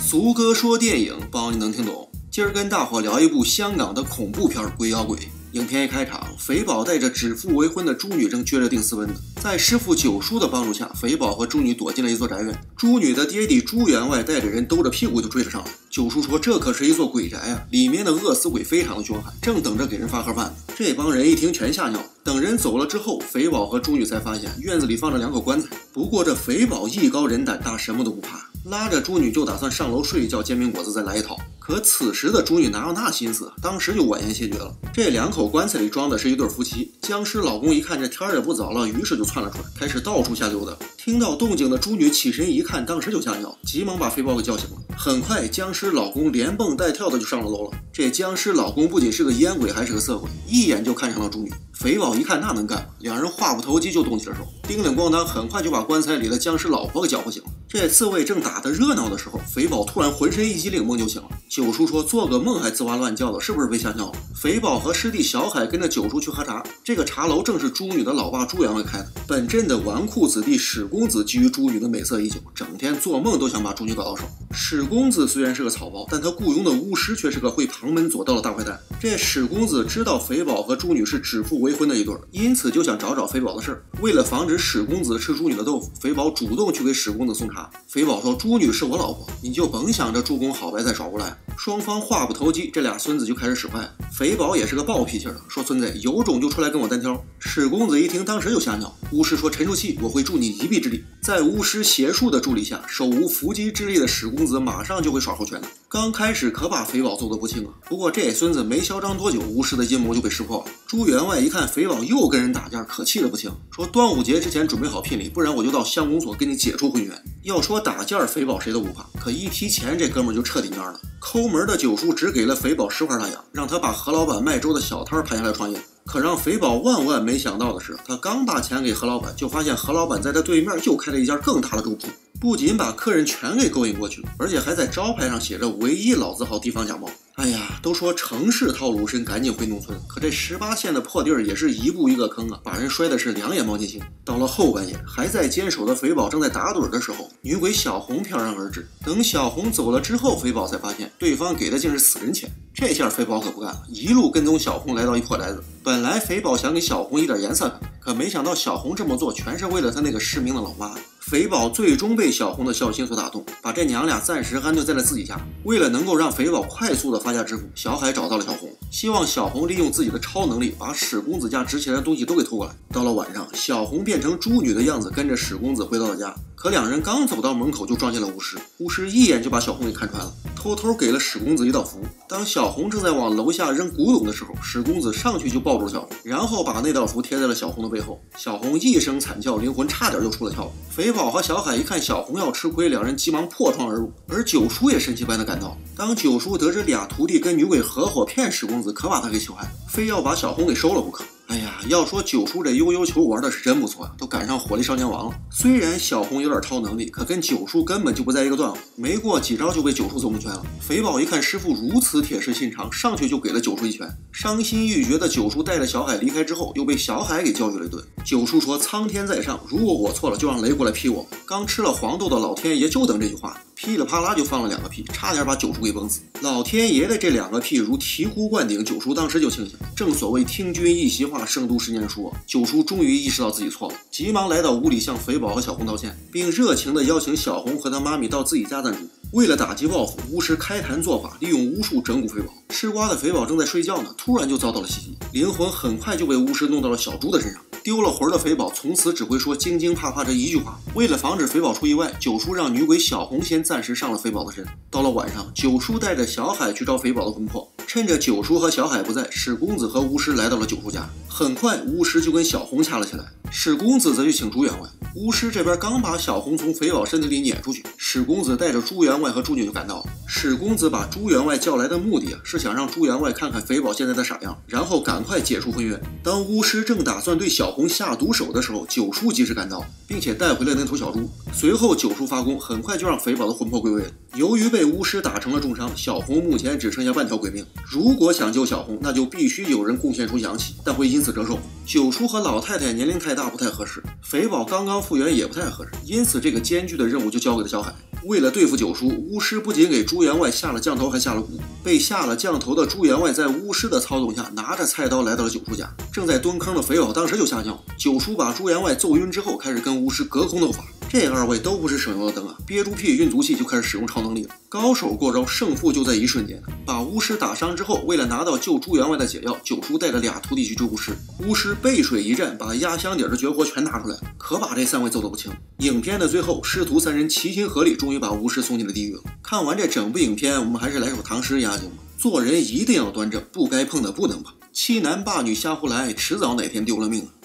俗哥说电影，包你能听懂。今儿跟大伙聊一部香港的恐怖片《鬼咬鬼》。影片一开场，肥宝带着指腹为婚的朱女正撅着腚私奔呢。在师傅九叔的帮助下，肥宝和朱女躲进了一座宅院。朱女的爹地朱员外带着人兜着屁股就追了上来。九叔说这可是一座鬼宅啊，里面的饿死鬼非常的凶悍，正等着给人发盒饭呢。这帮人一听全吓尿。等人走了之后，肥宝和朱女才发现院子里放着2口棺材。不过这肥宝艺高人胆大，什么都不怕，拉着朱女就打算上楼睡一觉，煎饼果子再来一套。可此时的朱女哪有那心思，当时就婉言谢绝了。这2口棺材里装的是一对夫妻，僵尸老公一看这天也不早了，于是就窜了出来，开始到处瞎溜达。听到动静的朱女起身一看，当时就吓尿，急忙把肥宝给叫醒了。很快僵尸老公连蹦带跳的就上了楼了。这僵尸老公不仅是个烟鬼，还是个色鬼，一眼就看上了朱女。肥宝一看那能干吗？两人话不投机就动起了手，叮铃咣当，很快就把棺材里的僵尸老婆给搅和醒了。这刺猬正打得热闹的时候，肥宝突然浑身一激灵，梦就醒了。九叔说做个梦还吱哇乱叫的，是不是被吓尿了？肥宝和师弟小海跟着九叔去喝茶，这个茶楼正是朱女的老爸朱员外开的。本镇的纨绔子弟史公子觊觎朱女的美色已久，整天做梦都想把朱女搞到手。史公子虽然是个草包，但他雇佣的巫师却是个会旁门左道的大坏蛋。这史公子知道肥宝和朱女是指腹为婚的一对，因此就想找找肥宝的事儿。为了防止史公子吃朱女的豆腐，肥宝主动去给史公子送茶。肥宝说朱女是我老婆，你就甭想着助攻好白菜耍无赖。双方话不投机，这俩孙子就开始使坏。肥宝也是个暴脾气的，说孙子有种就出来跟我单挑。史公子一听当时就吓尿。巫师说沉住气，我会助你一臂之力。在巫师邪术的助力下，手无缚鸡之力的史公子马上就会耍猴拳的。刚开始可把肥宝揍得不轻啊，不过这孙子没嚣张多久，巫师的阴谋就被识破了。朱员外一看肥宝又跟人打架，可气得不轻，说端午节之前准备好聘礼，不然我就到乡公所给你解除婚约。要说打架，肥宝谁都不怕，可一提钱，这哥们就彻底蔫了。抠门的九叔只给了肥宝10块大洋，让他把何老板卖粥的小摊盘下来创业。可让肥宝万万没想到的是，他刚把钱给何老板，就发现何老板在他对面又开了一家更大的粥铺，不仅把客人全给勾引过去了，而且还在招牌上写着唯一老字号地方假冒。哎呀，都说城市套路深，赶紧回农村，可这18线的破地儿也是一步一个坑啊，把人摔的是两眼冒金星。到了后半夜，还在坚守的肥宝正在打盹的时候，女鬼小红飘然而至。等小红走了之后，肥宝才发现对方给的竟是死人钱。这下肥宝可不干了，一路跟踪小红来到一破宅子。本来肥宝想给小红一点颜色看，可没想到小红这么做全是为了他那个失明的老妈。肥宝最终被小红的孝心所打动，把这娘俩暂时安顿在了自己家。为了能够让肥宝快速的发家致富，小海找到了小红，希望小红利用自己的超能力把史公子家值钱的东西都给偷过来。到了晚上，小红变成猪女的样子，跟着史公子回到了家。可两人刚走到门口就撞见了巫师，巫师一眼就把小红给看穿了，偷偷给了史公子一道符。当小红正在往楼下扔古董的时候，史公子上去就抱住了小红，然后把那道符贴在了小红的背后。小红一声惨叫，灵魂差点就出了窍。肥宝和小海一看小红要吃亏，两人急忙破窗而入。而九叔也神奇般的赶到。当九叔得知俩徒弟跟女鬼合伙骗史公子，可把他给气坏了，非要把小红给收了不可。哎呀，要说九叔这悠悠球玩的是真不错啊，都赶上火力少年王了。虽然小红有点超能力，可跟九叔根本就不在一个段位，没过几招就被九叔揍蒙圈了。肥宝一看师傅如此铁石心肠，上去就给了九叔一拳。伤心欲绝的九叔带着小海离开之后，又被小海给教育了一顿。九叔说苍天在上，如果我错了就让雷过来劈我。刚吃了黄豆的老天爷就等这句话，噼里啪啦就放了2个屁，差点把九叔给崩死。老天爷的这2个屁如醍醐灌顶，九叔当时就清醒。正所谓听君一席话，胜读10年书。九叔终于意识到自己错了，急忙来到屋里向肥宝和小红道歉，并热情地邀请小红和他妈咪到自己家暂住。为了打击报复，巫师开坛做法，利用巫术整蛊肥宝。吃瓜的肥宝正在睡觉呢，突然就遭到了袭击，灵魂很快就被巫师弄到了小猪的身上。丢了魂的肥宝从此只会说惊惊怕怕这一句话。为了防止肥宝出意外，九叔让女鬼小红先暂时上了肥宝的身。到了晚上，九叔带着小海去找肥宝的魂魄。趁着九叔和小海不在，史公子和巫师来到了九叔家。很快巫师就跟小红掐了起来，史公子则去请朱员外。巫师这边刚把小红从肥宝身体里撵出去，史公子带着朱员外和朱女就赶到了。史公子把朱员外叫来的目的是想让朱员外看看肥宝现在的傻样，然后赶快解除婚约。当巫师正打算对小红下毒手的时候，九叔及时赶到，并且带回了那头小猪。随后九叔发功，很快就让肥宝的魂魄归位了。由于被巫师打成了重伤，小红目前只剩下半条鬼命。如果想救小红，那就必须有人贡献出阳气，但会因此折寿。九叔和老太太年龄太大不太合适。肥宝刚刚方复原也不太合适，因此这个艰巨的任务就交给了小海。为了对付九叔，巫师不仅给朱员外下了降头，还下了蛊。被下了降头的朱员外在巫师的操纵下，拿着菜刀来到了九叔家。正在蹲坑的肥宝当时就下轿，九叔把朱员外揍晕之后，开始跟巫师隔空斗法。这二位都不是省油的灯啊，憋住屁运足气就开始使用超能力了。高手过招，胜负就在一瞬间。把巫师打伤之后，为了拿到救朱员外的解药，九叔带着俩徒弟去追巫师。巫师背水一战，把压箱底的绝活全拿出来了，可把这三位揍得不轻。影片的最后，师徒三人齐心合力，终于把巫师送进了地狱了。看完这整部影片，我们还是来首唐诗压惊吧。做人一定要端正，不该碰的不能碰。欺男霸女瞎胡来，迟早哪天丢了命啊。